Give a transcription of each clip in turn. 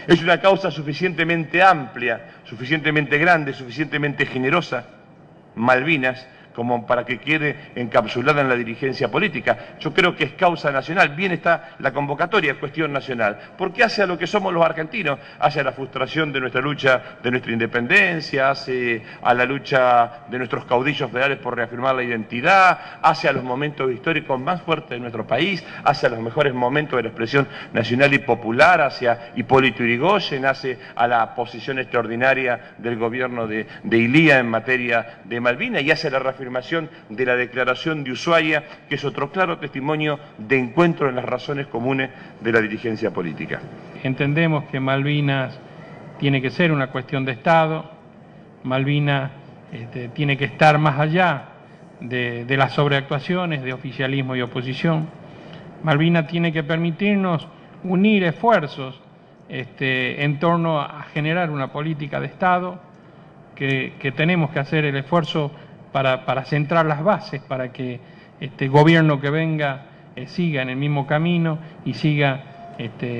Es una causa suficientemente amplia, suficientemente grande, suficientemente generosa, Malvinas, como para que quede encapsulada en la dirigencia política. Yo creo que es causa nacional. Bien está la convocatoria, es cuestión nacional, porque hace a lo que somos los argentinos, hace a la frustración de nuestra lucha, de nuestra independencia, hace a la lucha de nuestros caudillos federales por reafirmar la identidad, hace a los momentos históricos más fuertes de nuestro país, hace a los mejores momentos de la expresión nacional y popular, hacia Hipólito Yrigoyen, hace a la posición extraordinaria del gobierno de Ilía en materia de Malvinas y hace a la reafirmación de la Declaración de Ushuaia, que es otro claro testimonio de encuentro en las razones comunes de la dirigencia política. Entendemos que Malvinas tiene que ser una cuestión de Estado, Malvinas tiene que estar más allá de las sobreactuaciones de oficialismo y oposición. Malvinas tiene que permitirnos unir esfuerzos en torno a generar una política de Estado, que tenemos que hacer el esfuerzo para centrar las bases, para que este gobierno que venga siga en el mismo camino y siga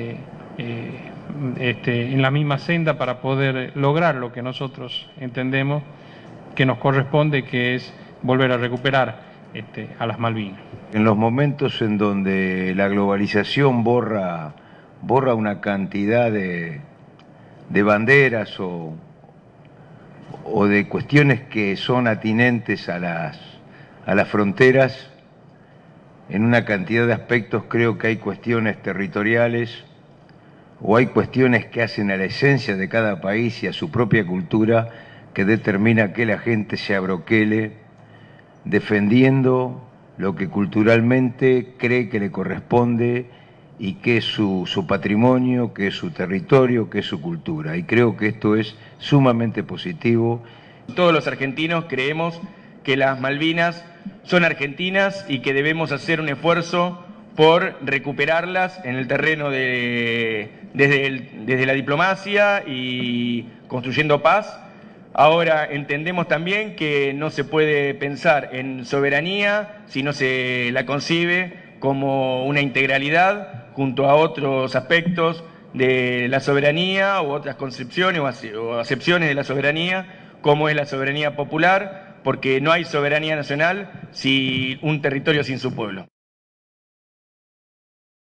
en la misma senda para poder lograr lo que nosotros entendemos que nos corresponde, que es volver a recuperar a las Malvinas. En los momentos en donde la globalización borra una cantidad de banderas o de cuestiones que son atinentes a las fronteras, en una cantidad de aspectos creo que hay cuestiones territoriales o hay cuestiones que hacen a la esencia de cada país y a su propia cultura que determina que la gente se abroquele defendiendo lo que culturalmente cree que le corresponde y que es su patrimonio, que es su territorio, que es su cultura. Y creo que esto es sumamente positivo. Todos los argentinos creemos que las Malvinas son argentinas y que debemos hacer un esfuerzo por recuperarlas en el terreno desde la diplomacia y construyendo paz. Ahora entendemos también que no se puede pensar en soberanía si no se la concibe como una integralidad junto a otros aspectos de la soberanía u otras concepciones o acepciones de la soberanía, como es la soberanía popular, porque no hay soberanía nacional sin un territorio sin su pueblo.